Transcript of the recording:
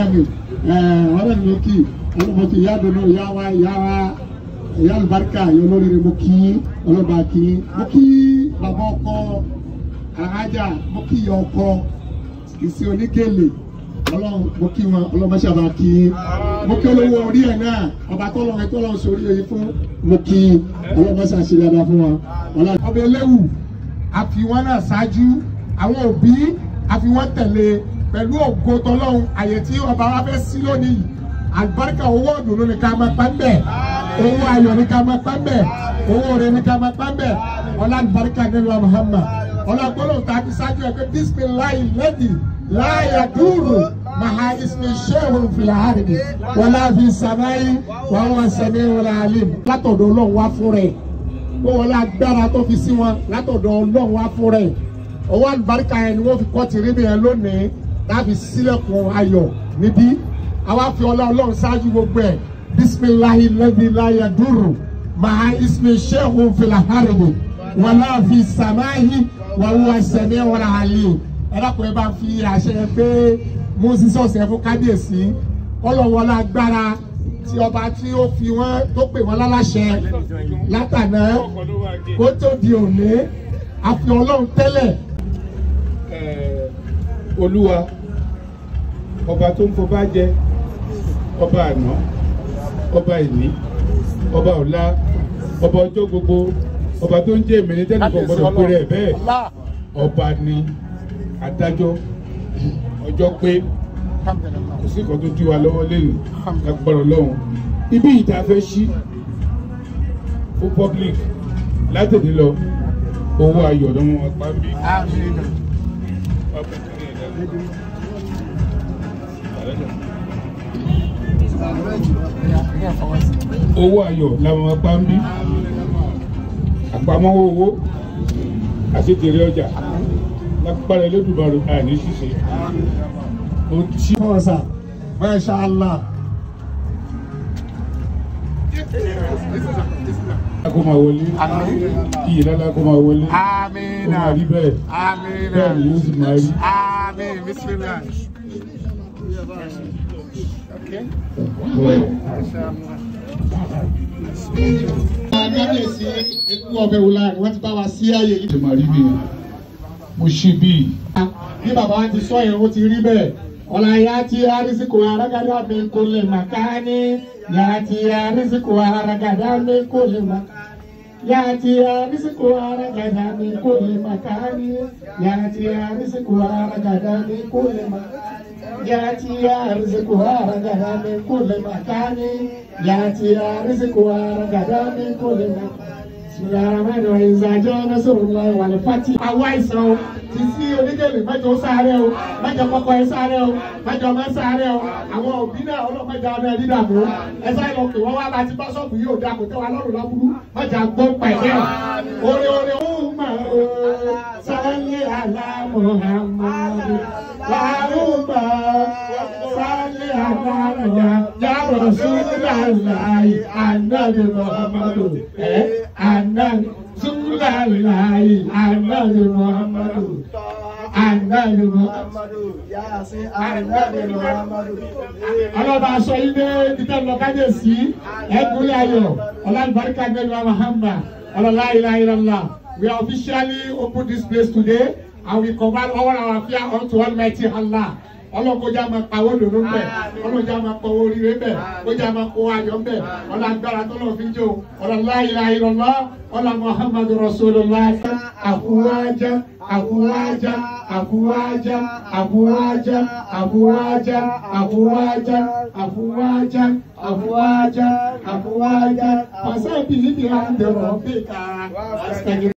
mi ọ̀rẹ́ mi kì ọlọ́mọ kì ìyá dùnú ìyá àlùbáríkà yìí olóríire mo kí ọlọ́ba kí mo kí bàbá ọkọ àhájà mo kí ìyá ọkọ ìsì onígèlè mo kí wọn ọlọ́mọṣàbà kí mo kí olówó orí ẹ̀ náà ọba tọ́lọ́run sórí èyí fún mo kí ọlọ́mọṣàṣe dáadáa fún wọn. ọba Elewu àfi wọn náà ṣáájú àwọn òbí àfi wọn tẹ̀lé pẹ̀lú ògo tọ́lọ́run àyè tí ọba wa fẹ́ sí lónìí àlùbáríkà owó ọ̀dùnnú ni ká máa pa ń bẹ̀ owó ayọ̀ ni ká máa pa ń bẹ̀ owó rẹ̀ ni ká máa pa ń bẹ̀ ọlá àlùbáríkà nílùú Muhammad ọlá gbọ́dọ̀ tá a fi ṣáájú ẹ̀ pé bisimilayi lẹ́dí láyà dúró maha ismi shehun filahari wọlá fi sàmáyé wàhùn sẹmi wọlá alim látọ̀dọ̀ Ọlọ́run wá fún rẹ̀ ó wọlé agbára tó fi sí wọn látọ̀dọ̀ Ọlọ́run wá fún rẹ̀ owó àlùbáríkà yẹn ni wọ́n fi kọ́ tìrí mi yẹn lónìí láti sílẹ̀kùn ayọ̀ níbí àwa fi Ọlọ́run ṣáájú gbogbo ẹ̀ bisimilahi lẹ́dí láyà dúró maha ismi shehun filahari wọlá fi sàmáyé wàhùn sẹmi wọlá alim ẹlẹ́kùnrin bá fi àṣẹ pé moses ọ̀sẹ̀ fún kábíyèsí ọlọ́wọ́lá agbára tí ọba tí ó fi wọ́n tó pè wọ́n láláṣẹ látàná kó tó di òní àfi Ọlọ́run tẹ́lẹ̀. Olúwa ọba tó ń fọba jẹ ọba àná ọba ìní ọba ọ̀la ọba ọjọ́ gbogbo ọba tó ń jẹ́ èmi ní tẹ́lifọ̀ gbọ́dọ̀ péré ẹ̀ bẹ́ẹ̀ ọba ni adájọ́ ọjọ́ pé kò sí nǹkan tó dí wa lọ́wọ́ lẹ́nu lágbára Ọlọ́run ibi ìta fẹ́ ṣí fún public látẹ̀dé lọ owó ayọ̀ lọ́wọ́ wọn pa mí. owó ayọ̀ làwọn pa mí àpamọ́wọ́ owó àṣetèrè ọjà lágbára Elédùmarè àní ṣíṣe. Masha Allah. Kó máa wọlé, iyì lálá kó máa wọlé, kó máa rí bẹ́ẹ̀, bẹ́ẹ̀ ni yóò sì máa rí. Kábíyèsí ikú ọbẹ̀ wò láàrin wọ́n ti bá wa sí ààyè yìí. Ṣé màá rí mi? Mo ṣí bíi. Bí bàbá wa ti sọ yẹn ó ti rí bẹ́ẹ̀. Ọ̀la yàtí arísìkò aragada mi kò lè màkání. Yàtí arísìkò aragada mi kò lè màkání. Yàtí arísìkò aragada mi kò lè màkání. Yàtí arísìkò aragada mi kò lè màkání. Yàtí arísìkò aragada mi kò lè màkání. Yàtí arísìkò aragada mi kò lè màkání. Bismillahirrahmanirrahim. Ìzàjọ́ Nasrullahi wal Fath. Àwa àìsàn o, Sisi Onigele mẹ́jọ sáré o, mẹ́jọ kọ́kọ́ ẹ sáré o, mẹ́jọ ọmọ sáré o. Àwọn òbí náà ọlọ́mọdé ọmọ ẹ̀rí dàbò. Ẹ sáré lọ pé wọ́n wá bá ti bá ṣọ́ọ̀bù yóò dà kó tẹ́ wa lọ́rùn lọ́kùrú. Mẹ́jọ gbọ́ pẹ̀lẹ́. Oore ó mà o, salli ala Muhammadu. Làrúbà salli ala Muhammadu. Ya Rasulullahi Annabi Muhammadu. Annabi Sulalayi Annabi Muhammadu. Annabi Muhammadu. Annabi Muhammadu. Ọlọ́ba aṣọ ilé títẹ̀ lọ kájèsí ẹ̀kúnlẹ̀ ayọ̀ ọlọ́dúnbáríkà nílùú Muhammad ọlọ́lá ilaha illallah. We officially open this place today and we command all our affairs unto Almighty Allah. Ọlọ́kọjá máa pawó lòló bẹ̀, ọlọ́jà máa pawó oríire bẹ̀, kọjá máa kó ayọ̀ bẹ̀, ọlọ́gbára tó lọ́ọ́ fi jó, ọlọ́lá ilaha illallah, ọlọ́ Muhammadu Rasulullah. Àfúwájá, àfúwájá, àfúwájá, àfúwájá, àfúwájá, àfúwájá, àfúwájá, àfúwájá, àfúwájá, pàṣẹ bíi ní àndẹ̀rọ̀ bíkà.